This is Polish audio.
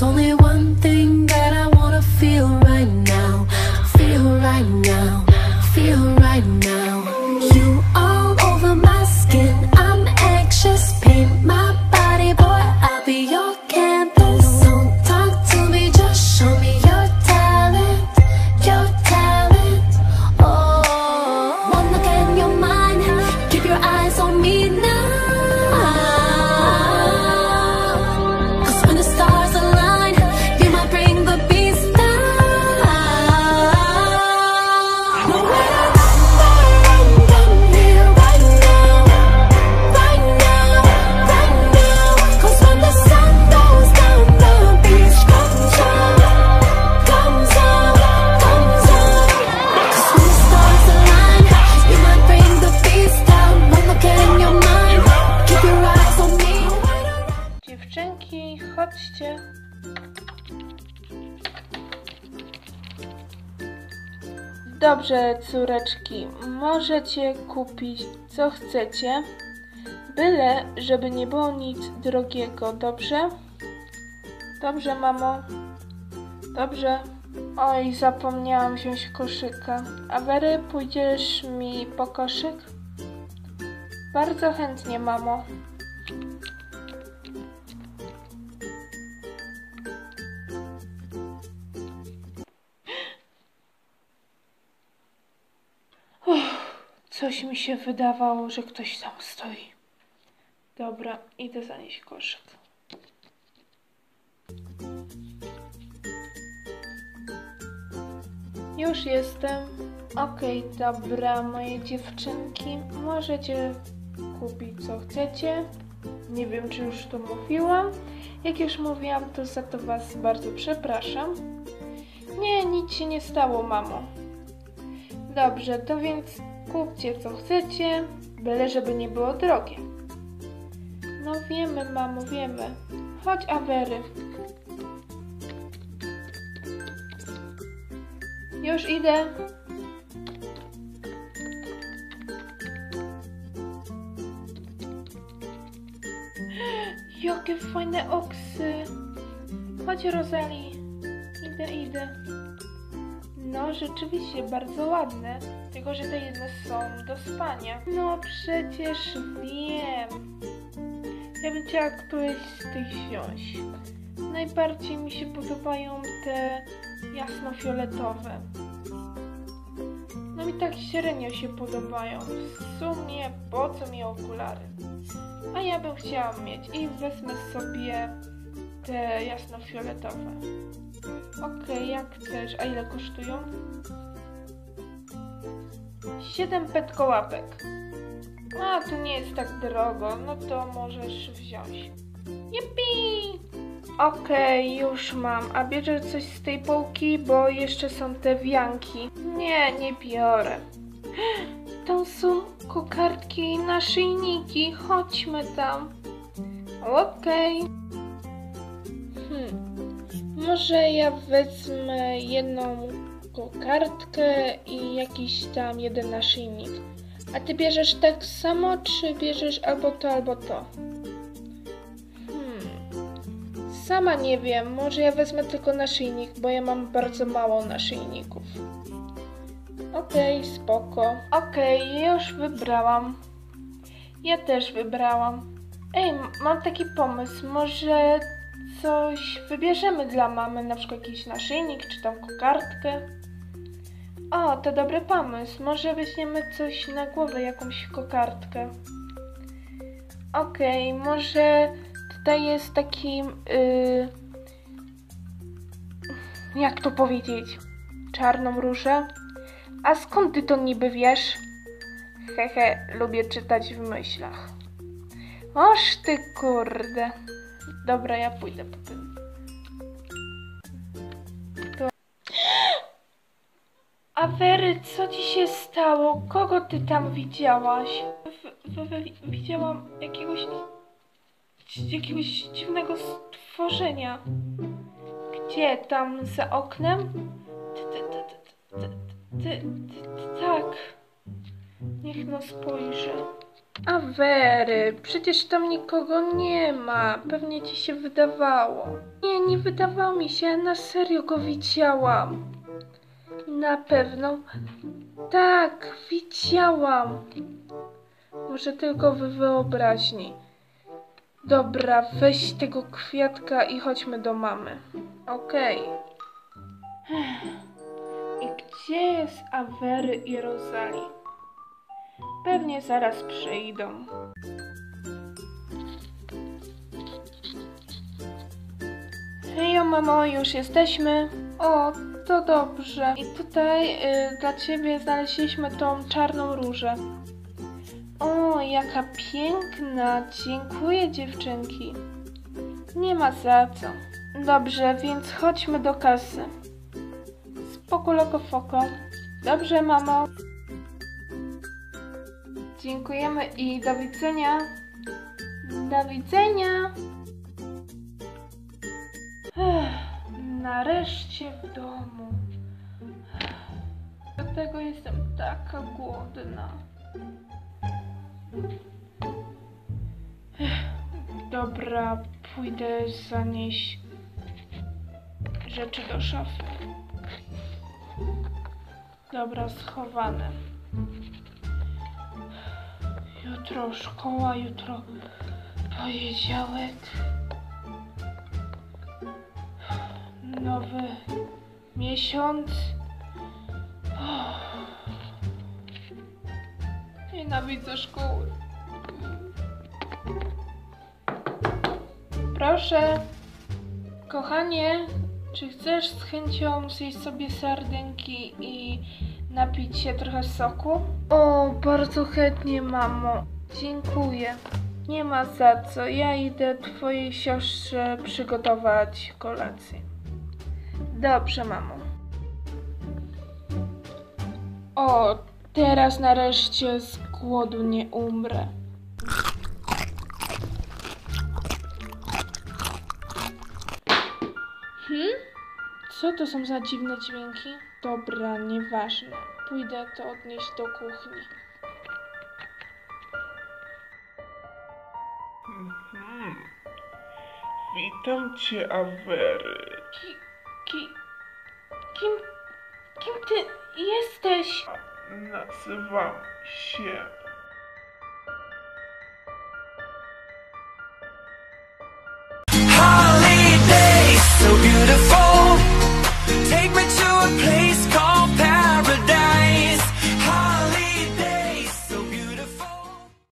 There's only one thing that I wanna feel right now. Feel right now. Feel right now. You all over my skin. I'm anxious. Paint my body, boy. I'll be your canvas. Don't talk to me, just show me your talent. Your talent. Oh, one look in your mind. Keep your eyes on me now. Dziewczynki, chodźcie. Dobrze, córeczki, możecie kupić co chcecie, byle żeby nie było nic drogiego, dobrze? Dobrze, mamo? Dobrze. Oj, zapomniałam wziąć koszyka. A Wery, pójdziesz mi po koszyk? Bardzo chętnie, mamo. Coś mi się wydawało, że ktoś tam stoi. Dobra, idę zanieść koszyk. Już jestem. Okej, dobra, moje dziewczynki. Możecie kupić co chcecie. Nie wiem, czy już to mówiłam. Jak już mówiłam, to za to was bardzo przepraszam. Nie, nic się nie stało, mamo. Dobrze, to więc kupcie co chcecie, byle żeby nie było drogie. No wiemy, mamo, wiemy. Chodź, Avery. Już idę. Jakie fajne oksy. Chodź, Rosalie. Idę. No, rzeczywiście bardzo ładne. Tylko że te jedne są do spania. No przecież wiem. Ja bym chciała któreś z tych wziąć. Najbardziej mi się podobają te jasnofioletowe. No mi tak średnio się podobają. W sumie po co mi okulary? A ja bym chciała mieć i wezmę sobie te jasnofioletowe. Okej, jak chcesz. A ile kosztują? 7 petkołapek. A, tu nie jest tak drogo. No to możesz wziąć. Jupi! Okej, już mam. A bierzesz coś z tej półki, bo jeszcze są te wianki. Nie biorę. Tam są kokardki i naszyjniki. Chodźmy tam. Okej. Może ja wezmę jedną kokardkę i jakiś tam jeden naszyjnik. A ty bierzesz tak samo, czy bierzesz albo to, albo to? Sama nie wiem. Może ja wezmę tylko naszyjnik, bo ja mam bardzo mało naszyjników. Okej, spoko. Okej, już wybrałam. Ja też wybrałam. Ej, mam taki pomysł. Może coś wybierzemy dla mamy, na przykład jakiś naszyjnik, czy tam kokardkę. O, to dobry pomysł. Może weźmiemy coś na głowę, jakąś kokardkę. Okej, może tutaj jest taki... jak to powiedzieć? Czarną różę? A skąd ty to niby wiesz? Hehe, lubię czytać w myślach. Oż ty kurde. Dobra, ja pójdę po tym. Avery, co ci się stało? Kogo ty tam widziałaś? Widziałam jakiegoś dziwnego stworzenia. Gdzie? Tam za oknem? Tak. Niech no spojrzy. Avery, przecież tam nikogo nie ma. Pewnie ci się wydawało. Nie, nie wydawało mi się, ja na serio go widziałam. Na pewno. Tak, widziałam. Może tylko w wyobraźni. Dobra, weź tego kwiatka i chodźmy do mamy. Okej. I gdzie jest Avery i Rosalie? Pewnie zaraz przyjdą. Hejo mamo, już jesteśmy. O, to dobrze. I tutaj dla ciebie znaleźliśmy tą czarną różę. O, jaka piękna. Dziękuję dziewczynki. Nie ma za co. Dobrze, więc chodźmy do kasy. Spoko loko foko. Dobrze mamo. Dziękujemy i do widzenia. Do widzenia. Nareszcie w domu. Dlatego jestem taka głodna. Dobra, pójdę zanieść rzeczy do szafy. Dobra, schowane. Jutro szkoła, jutro poniedziałek. Nowy miesiąc. Nienawidzę szkoły. Proszę. Kochanie, czy chcesz z chęcią zjeść sobie sardynki i napić się trochę soku? O, bardzo chętnie, mamo. Dziękuję. Nie ma za co. Ja idę twojej siostrze przygotować kolację. Dobrze, mamo. O, teraz nareszcie z głodu nie umrę. Co to są za dziwne dźwięki? Dobra, nieważne. Pójdę to odnieść do kuchni. Witam cię, Avery. Kim ty jesteś? Nazywam się